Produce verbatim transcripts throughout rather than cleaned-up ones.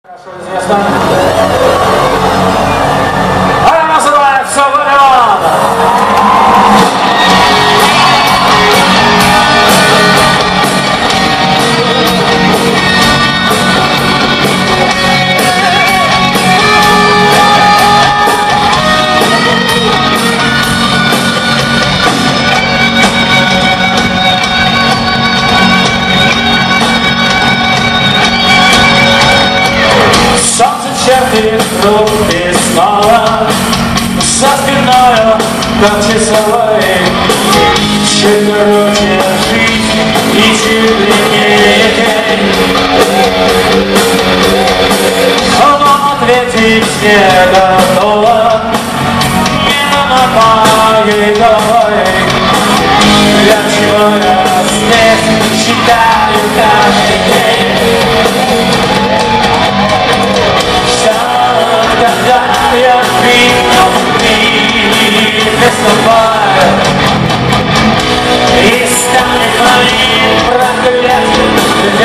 Хорошо известно. Она называется «Вариант». Чертит руки снова за спиною, как часовой. Чуть короче жизнь и чуть длиннее день. Но ответить не готова не на моей головой. Для чего я здесь считаю каждый день? Когда я принял мир без тобой и станет моим проклятым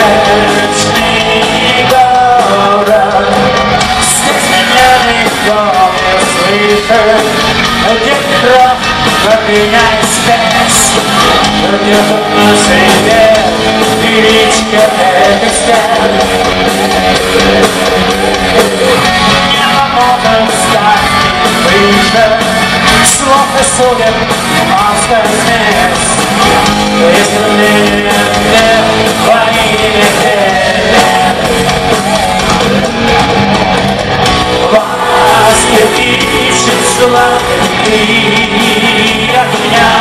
вечный город. Здесь меня никто не слышит, где кровь прогоняет спесь, держит на себе величие этих стен. Слов и судеб маска смесь, если мне нет твоими теле. Маски ищет славы и огня,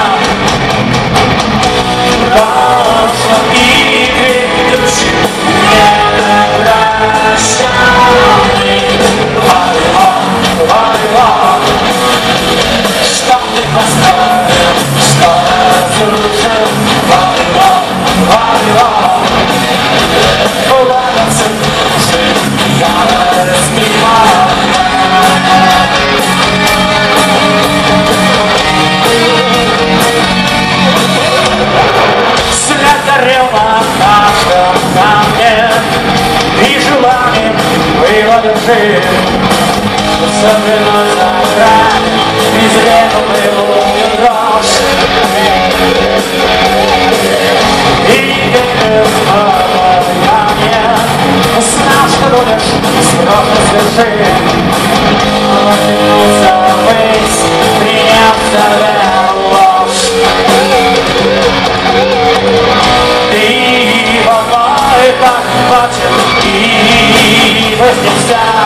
прошлом и грядущим не прощай. Вай-вай, вай-вай. Что ты поставил, что разрушил? Вай-вай, вай-вай. Ладно, жизнь я разбиваю. След горел на каждом камне и желанием выводит жизнь. Особенно за грань безвременную дрожь. И верил в обаяние, знал, что будешь строго свершить. Ломанулся ввысь, приняв за ложь. Ты волной подхвачен и вознесся.